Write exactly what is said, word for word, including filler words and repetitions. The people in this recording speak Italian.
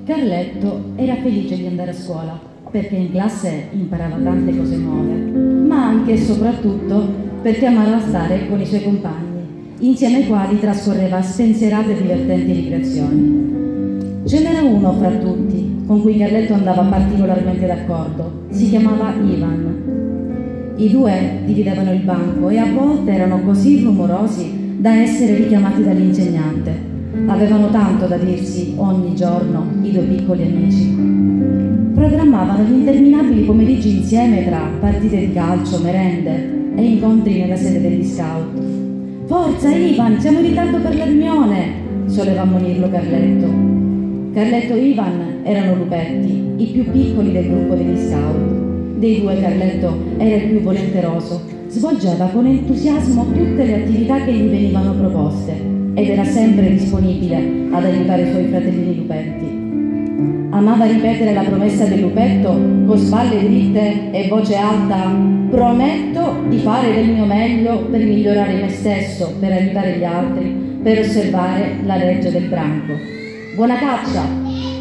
Carletto era felice di andare a scuola perché in classe imparava tante cose nuove, ma anche e soprattutto perché amava stare con i suoi compagni, insieme ai quali trascorreva spensierate e divertenti ricreazioni. Ce n'era uno fra tutti con cui Carletto andava particolarmente d'accordo, si chiamava Ivan. I due dividevano il banco e a volte erano così rumorosi da essere richiamati dall'insegnante. Avevano tanto da dirsi ogni giorno i due piccoli amici. Programmavano gli interminabili pomeriggi insieme tra partite di calcio, merende e incontri nella sede degli scout. «Forza Ivan, siamo in ritardo per la riunione!» soleva ammonirlo Carletto. Carletto e Ivan erano lupetti, i più piccoli del gruppo degli scout. Dei due Carletto era il più volenteroso, svolgeva con entusiasmo tutte le attività che gli venivano proposte ed era sempre disponibile ad aiutare i suoi fratellini lupetti. Amava ripetere la promessa del lupetto con spalle dritte e voce alta: «Prometto di fare del mio meglio per migliorare me stesso, per aiutare gli altri, per osservare la legge del branco. Buona caccia!»